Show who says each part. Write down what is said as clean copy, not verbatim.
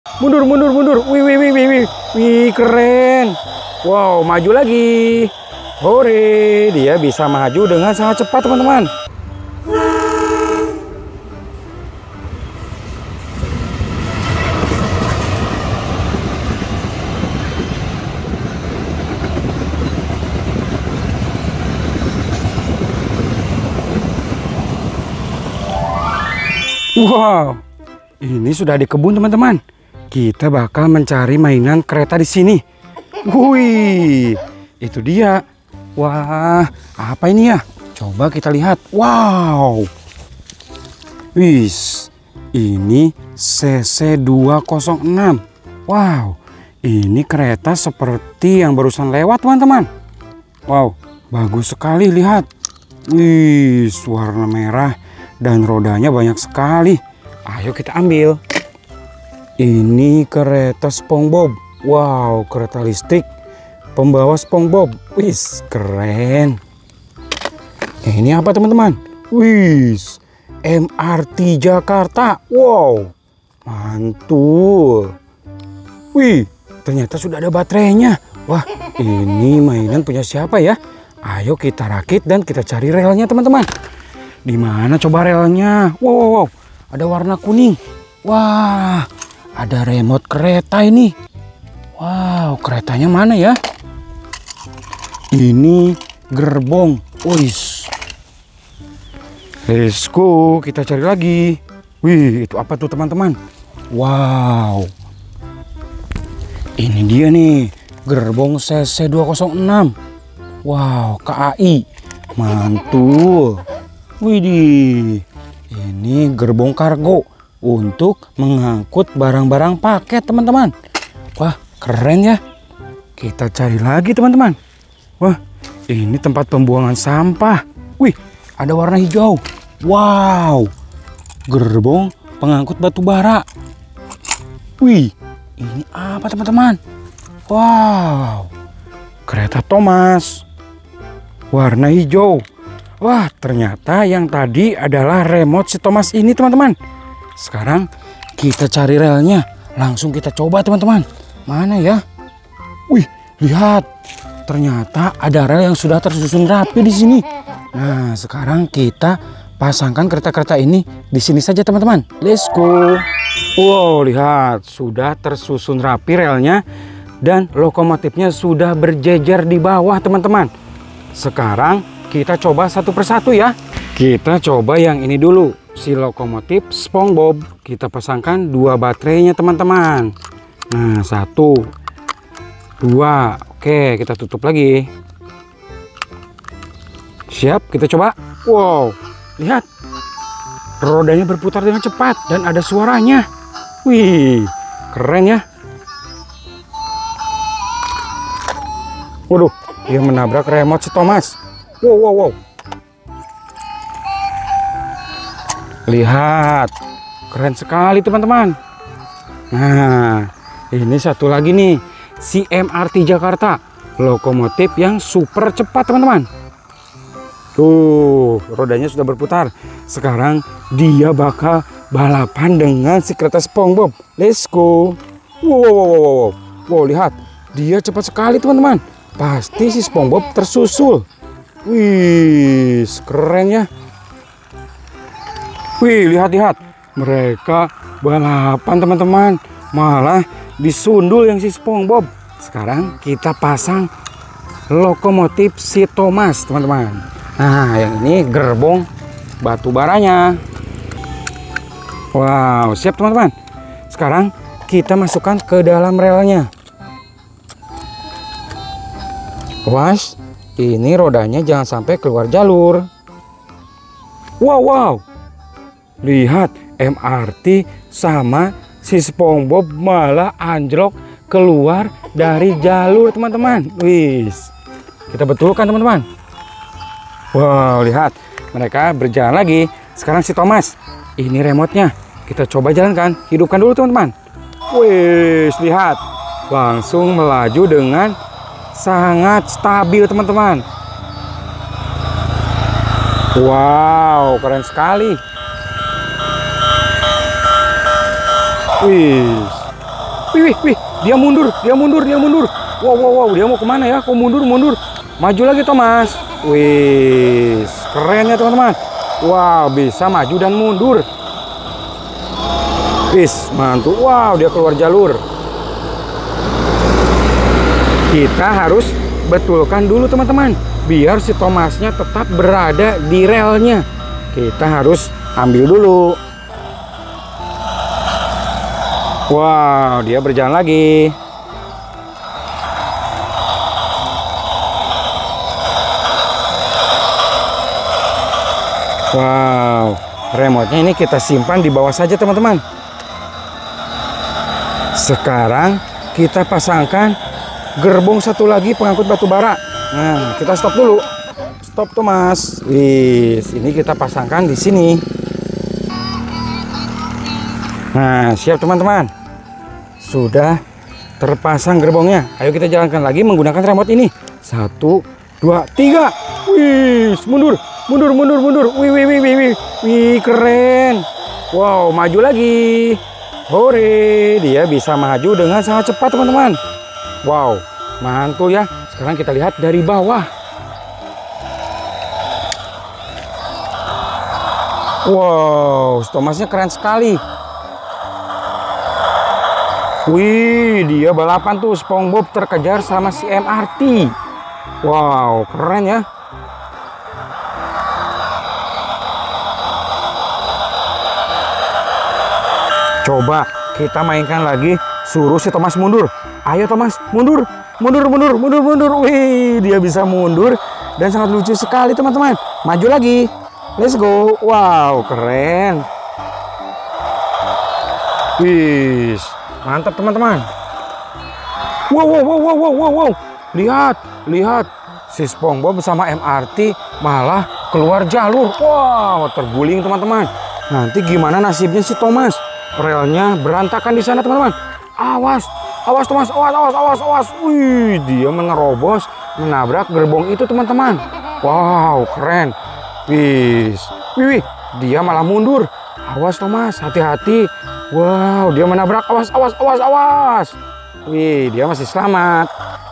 Speaker 1: Mundur, mundur, mundur. Wih, wih, wih, wih, wih. Wih, keren. Wow, maju lagi. Hore, dia bisa maju dengan sangat cepat, teman-teman. Wow, ini sudah di kebun, teman-teman. Kita bakal mencari mainan kereta di sini. Wih, itu dia. Wah, apa ini ya? Coba kita lihat. Wow. Wis, ini CC206. Wow, ini kereta seperti yang barusan lewat, teman-teman. Wow, bagus sekali, lihat. Wis, warna merah dan rodanya banyak sekali. Ayo kita ambil. Ini kereta SpongeBob. Wow, kereta listrik pembawa SpongeBob. Wis, keren. Ini apa, teman-teman? Wis, MRT Jakarta. Wow, mantul. Wih, ternyata sudah ada baterainya. Wah, ini mainan punya siapa ya? Ayo kita rakit dan kita cari relnya, teman-teman. Di mana coba relnya? Wow, wow, wow, ada warna kuning. Wah, ada remote kereta ini. Wow, keretanya mana ya? Ini gerbong. Wis. Let's go, kita cari lagi. Wih, itu apa tuh, teman-teman? Wow. Ini dia nih, gerbong CC206. Wow, KAI. Mantul. Widih, ini gerbong kargo untuk mengangkut barang-barang paket, teman-teman. Wah, keren ya. Kita cari lagi, teman-teman. Wah, ini tempat pembuangan sampah. Wih, ada warna hijau. Wow, gerbong pengangkut batu bara. Wih, ini apa, teman-teman? Wow, kereta Thomas. Warna hijau. Wah, ternyata yang tadi adalah remote si Thomas ini, teman-teman. Sekarang kita cari relnya. Langsung kita coba, teman-teman. Mana ya? Wih, lihat. Ternyata ada rel yang sudah tersusun rapi di sini. Nah, sekarang kita pasangkan kereta-kereta ini di sini saja, teman-teman. Let's go. Wow, lihat. Sudah tersusun rapi relnya. Dan lokomotifnya sudah berjejer di bawah, teman-teman. Sekarang kita coba satu persatu ya. Kita coba yang ini dulu. Si lokomotif SpongeBob. Kita pasangkan 2 baterainya, teman-teman. Nah, 1, 2. Oke, kita tutup lagi. Siap, kita coba. Wow, lihat. Rodanya berputar dengan cepat dan ada suaranya. Wih, keren ya. Waduh, dia menabrak remote si Thomas. Wow, wow, wow. Lihat, keren sekali, teman-teman. Nah, ini satu lagi nih, si MRT Jakarta, lokomotif yang super cepat, teman-teman. Tuh, rodanya sudah berputar. Sekarang dia bakal balapan dengan si kereta SpongeBob. Let's go. Wow, wow, wow, wow. Wow, lihat, dia cepat sekali, teman-teman. Pasti si SpongeBob tersusul. Wih, keren ya. Wih, lihat-lihat. Mereka balapan, teman-teman. Malah disundul yang si SpongeBob. Sekarang kita pasang lokomotif si Thomas, teman-teman. Nah, yang ini gerbong batu baranya. Wow, siap, teman-teman. Sekarang kita masukkan ke dalam relnya. Was. Ini rodanya jangan sampai keluar jalur. Wow, wow. Lihat, MRT sama si SpongeBob malah anjlok keluar dari jalur, teman-teman. Wis. Kita betulkan, teman-teman. Wow, lihat. Mereka berjalan lagi. Sekarang si Thomas. Ini remote-nya. Kita coba jalankan. Hidupkan dulu, teman-teman. Wis, lihat. Langsung melaju dengan sangat stabil, teman-teman. Wow, keren sekali. Wih, Wih, wih, dia mundur, dia mundur, dia mundur. Wow, wow, wow, dia mau kemana ya? Kok mundur, mundur. Maju lagi Thomas. Wih, keren ya teman-teman. Wow, bisa maju dan mundur. Wis, mantul. Wow, dia keluar jalur. Kita harus betulkan dulu teman-teman, biar si Thomasnya tetap berada di relnya. Kita harus ambil dulu. Wow, dia berjalan lagi. Wow, remote-nya ini kita simpan di bawah saja teman-teman. Sekarang kita pasangkan gerbong satu lagi pengangkut batu bara. Nah, kita stop dulu. Stop Thomas. Wis, ini kita pasangkan di sini. Nah, siap teman-teman. Sudah terpasang gerbongnya. Ayo kita jalankan lagi menggunakan remote ini. 1, 2, 3. Wih, mundur, mundur, mundur, mundur. Wih, wih, wih, wih, wih. Wih, keren. Wow, maju lagi. Hore, dia bisa maju dengan sangat cepat teman-teman. Wow, mantul ya. Sekarang kita lihat dari bawah. Wow, Thomasnya keren sekali. Wih, dia balapan tuh. SpongeBob terkejar sama si MRT. Wow, keren ya. Coba kita mainkan lagi, suruh si Thomas mundur. Ayo Thomas, mundur, mundur, mundur, mundur, mundur. Wih, dia bisa mundur dan sangat lucu sekali teman-teman. Maju lagi, let's go. Wow, keren. Wih, mantap teman-teman. Wow, wow, wow, wow, wow, wow, wow. Lihat, lihat. Si SpongeBob bersama MRT malah keluar jalur. Wow, terguling teman-teman. Nanti gimana nasibnya si Thomas? Relnya berantakan di sana teman-teman. Awas, awas Thomas, awas, awas, awas, awas. Wih, dia menerobos, menabrak gerbong itu teman-teman. Wow, keren. Wih, wih, dia malah mundur. Awas Thomas, hati-hati. Wow, dia menabrak. Awas, awas, awas, awas. Wih, dia masih selamat.